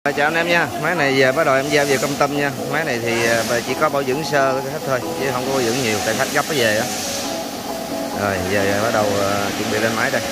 Chào anh em nha, máy này giờ bắt đầu em giao về công tâm nha. Máy này thì chỉ có bảo dưỡng sơ hết thôi chứ không có bảo dưỡng nhiều tại khách gấp nó về á. Rồi giờ bắt đầu chuẩn bị lên máy đây.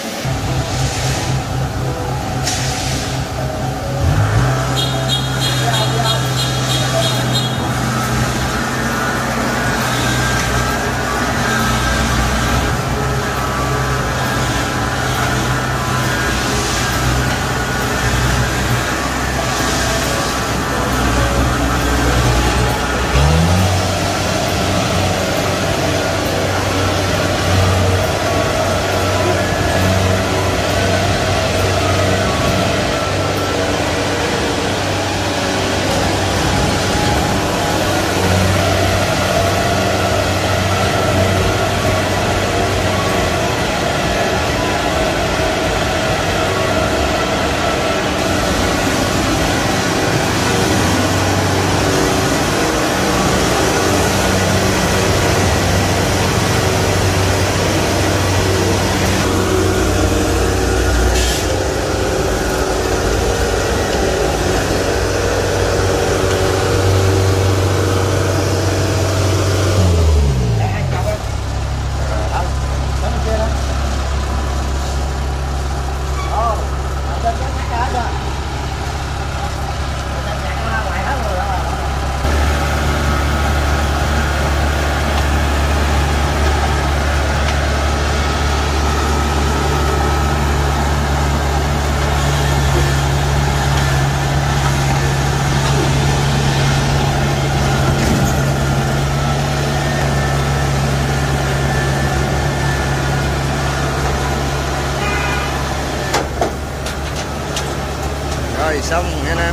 Rồi xong nha anh em.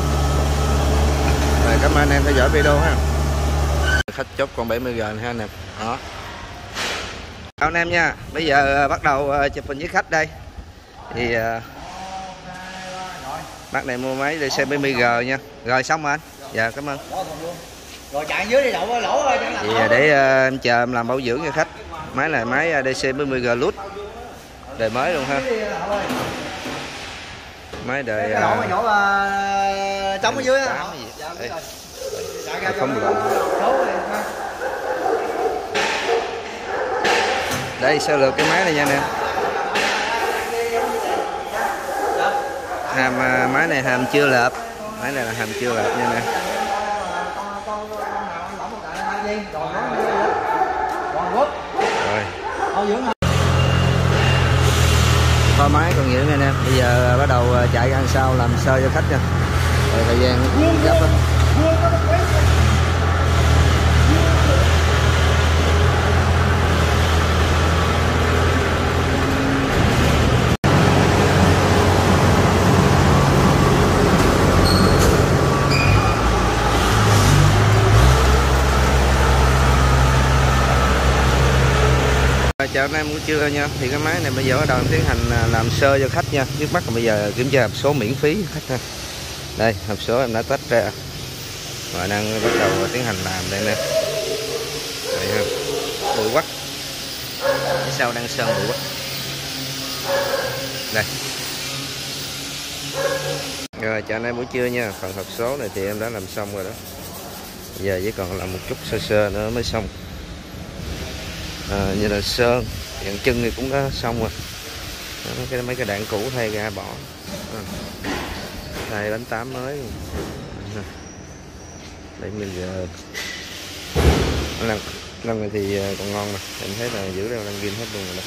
Rồi cảm ơn anh em theo dõi video ha. Khách chốt con 70G ha anh em. Đó. Chào anh em nha. Bây giờ bắt đầu chụp hình với khách đây. Thì bác này mua máy DC 70G nha. Rồi xong rồi anh. Dạ cảm ơn. Rồi chạy dưới đi đậu lỗ rồi. Thì để em chờ em làm bảo dưỡng cho khách. Máy này máy DC 70G lút. Đời mới luôn ha. Máy đời chỗ trống ở dưới á. Không lộn. Đây sơ lược cái máy này nha nè. Máy này hàm chưa lợp. Máy này là hàm chưa lợp nha nè. Rồi. Kho máy còn nhiều nha anh em. Bây giờ bắt đầu chạy ra sau làm sơ cho khách nha. Rồi thời gian gấp á. Chào anh em buổi trưa nha. Thì cái máy này bây giờ bắt đầu tiến hành làm sơ cho khách nha. Trước mắt là bây giờ kiểm tra hộp số miễn phí khách ha. Đây hộp số em đã tách ra và đang bắt đầu tiến hành làm đây nè. Đây ha. Bụi quắc. Phía sau đang sơn bụi quắc. Đây. Rồi chào anh em buổi trưa nha. Phần hộp số này thì em đã làm xong rồi đó. Bây giờ chỉ còn làm một chút sơ sơ nữa mới xong. Như là sơn, dàn chân thì cũng đã xong rồi. Đó, mấy cái đạn cũ thay ra bỏ. Thay bánh 8 mới. 70G. Lần này thì còn ngon mà. Em thấy là giữ đều đang ghim hết luôn rồi đó.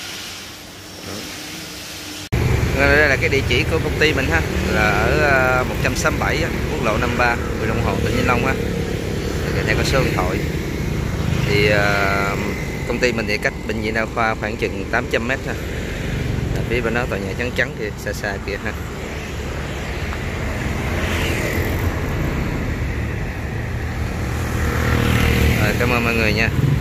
Đây là cái địa chỉ của công ty mình ha, là ở 167 quốc lộ 53, huyện Đông Hồ, tỉnh Vĩnh Long ha. Kèm theo có số điện thoại. Thì công ty mình thì cách bệnh viện đa khoa khoảng chừng 800 m ha. Phía bên đó tòa nhà trắng trắng kìa, xa xa kìa ha. Rồi cảm ơn mọi người nha.